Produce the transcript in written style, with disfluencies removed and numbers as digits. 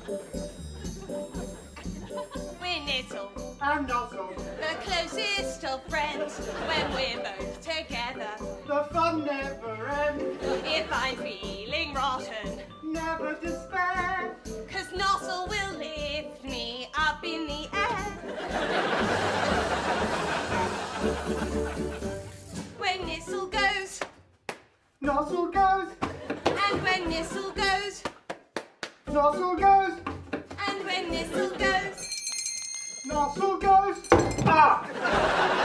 We're Nistle and Nostle, the closest of friends when we're both together. the fun never ends, If I'm feeling rotten, never despair. 'cause Nostle will lift me up in the air. When Nistle goes, Nostle goes, and when Nistle goes, Nostle goes, and when Nistle goes, Nostle goes. Ah!